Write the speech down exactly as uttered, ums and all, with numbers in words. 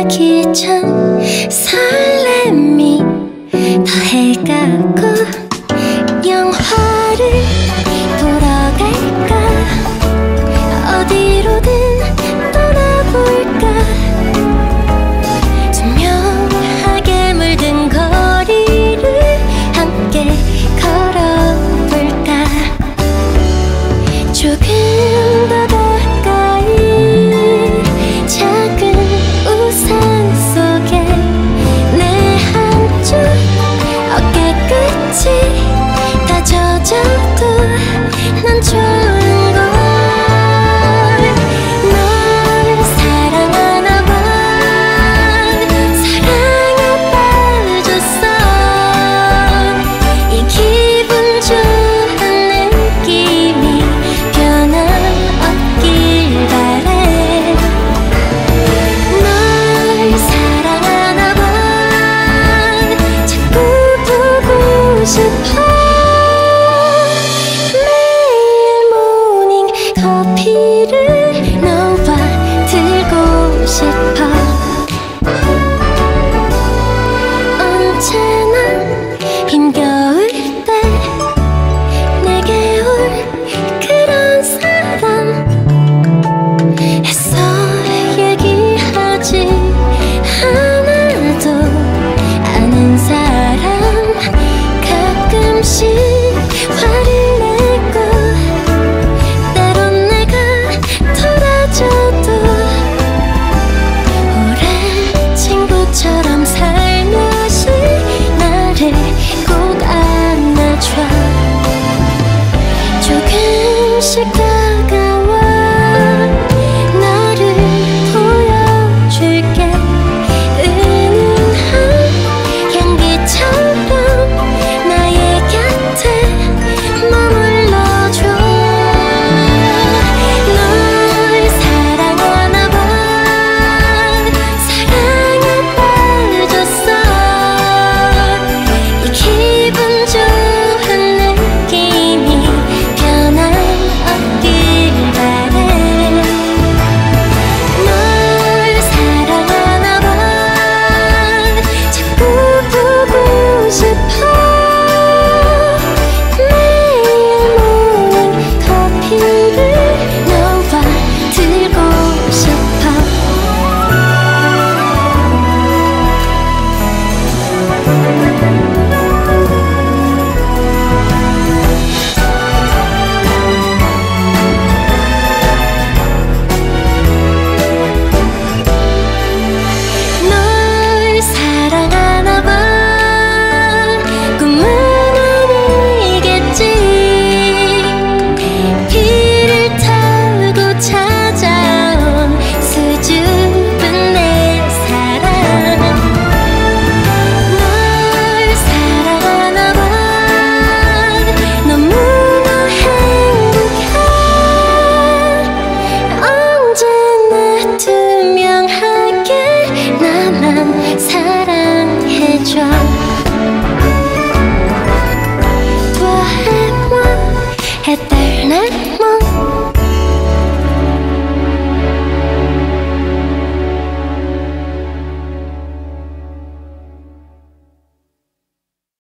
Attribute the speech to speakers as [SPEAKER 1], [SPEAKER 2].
[SPEAKER 1] 알기 전 설렘이 더해가고 영화를 보러 갈까 어디로든 떠나볼까 투명하게 물든 거리를 함께 걸어볼까 조금 더 가까이 작은 우산 속에 내 한쪽 어깨 끝이 다 젖어도 난 좋은 걸 널 사랑하나 봐 사랑에 빠졌어 이 기분 좋은 느낌이 변함없길 바래 널 사랑하나 봐 자꾸 보고 싶어 매일 모닝 커피를 너와 들고 싶어 언제나 힘겨울 때 내게 올 그런 사람 애써 얘기하지 않아도 아는 사람 가끔씩 화를 내고 때론 내가 돌아져도 오랜 친구처럼 살며시 나를 꼭 안아줘 조금씩 더